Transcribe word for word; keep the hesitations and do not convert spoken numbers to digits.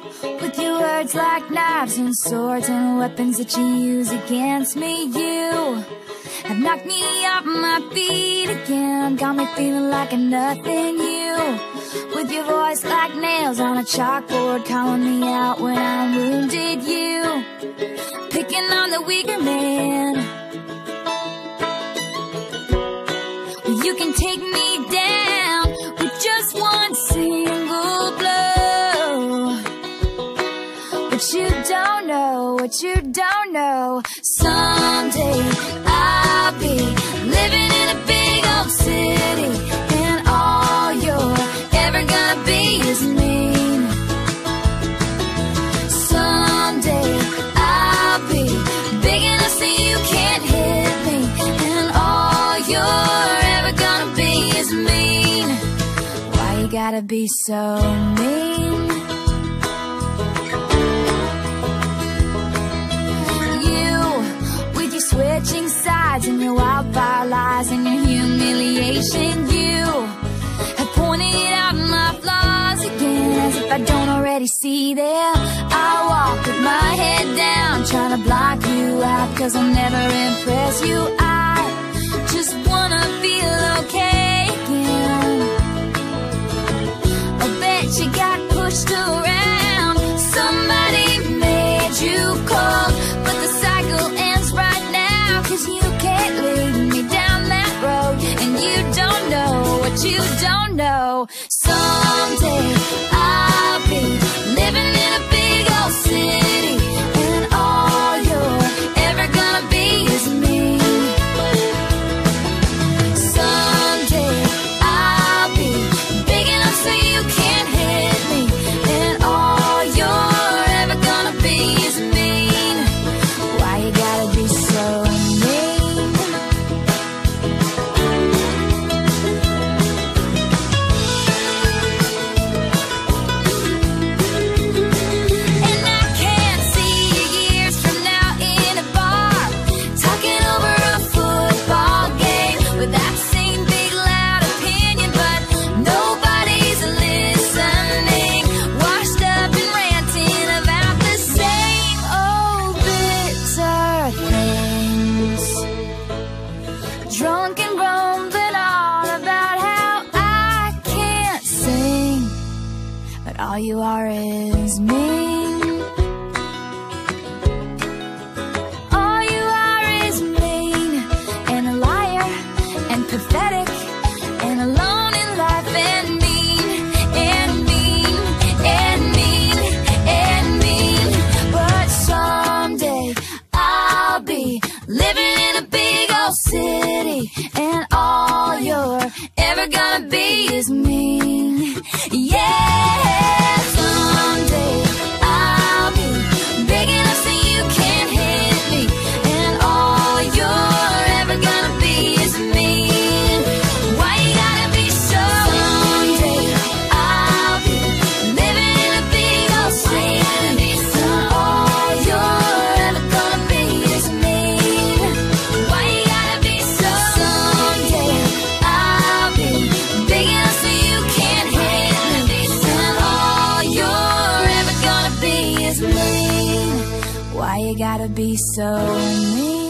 with your words like knives and swords and weapons that you use against me. You have knocked me off my feet again, got me feeling like a nothing. You, with your voice like nails on a chalkboard, calling me out when I'm wounded. You, picking on the weaker man. You can take me down with just one single blow. But you don't know, what you don't know. Someday I'll be living in a big old city, and all you're ever gonna be is mean. Someday I'll be big enough so you can't hit me, and all you're ever gonna be is mean. Why you gotta be so mean? Switching sides and your wildfire lies and your humiliation. You have pointed out my flaws again, as if I don't already see them. I walk with my head down, trying to block you out, cause I'll never impress you. I just wanna feel okay again. I bet you got pushed around, somebody made you cold, but the cycle ends right now, cause you can't lead me down that road, and you don't know what you don't know. Someday I'll be living in a big old city, and all you're ever gonna be is me. Someday I'll be big enough so you can't hit me, and all you're ever gonna be is mean. Why you gotta be so mean? And I can't see you years from now in a bar, talking over a football game with that same big loud opinion, but nobody's listening, washed up and ranting about the same old bitter things, drunk and grumbling on about how I can't sing, but all you are is mean. All you are is mean, and a liar, and pathetic, and alone in life, and mean, and mean, and mean, and mean. But someday I'll be living in a big old city, and all you're ever gonna be is mean. Yeah, someday I'll be big enough so you can't hit me, and all you're ever gonna be is mean. Why you gotta be so mean? I'll be living in a big old city, and all you're ever gonna be is mean. Why you gotta be so someday I'll be big enough so you can't hit me, and all you're ever gonna be is mean. Why you gotta be so mean?